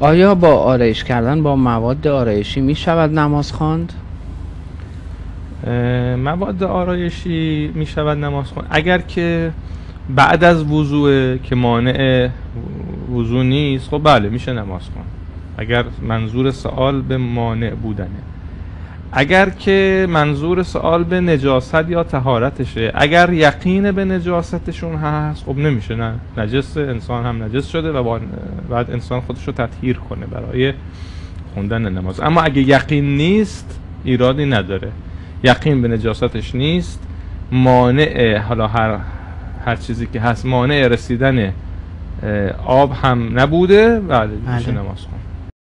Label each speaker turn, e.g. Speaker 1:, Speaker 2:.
Speaker 1: آیا با آرایش کردن با مواد آرایشی می شود نماز خواند؟
Speaker 2: مواد آرایشی می شود نماز خواند اگر که بعد از وضوء که مانع وضوء نیست، خب بله میشه نماز خواند اگر منظور سوال به مانع بودنه. اگر که منظور سوال به نجاست یا طهارتشه، اگر یقین به نجاستشون هست، خب نمیشه، نه نجس، انسان هم نجس شده و بعد انسان خودش رو تطهیر کنه برای خوندن نماز. اما اگه یقین نیست ایرادی نداره، یقین به نجاستش نیست، مانع حالا هر چیزی که هست مانع رسیدن آب هم نبوده، بله میشه نماز خون.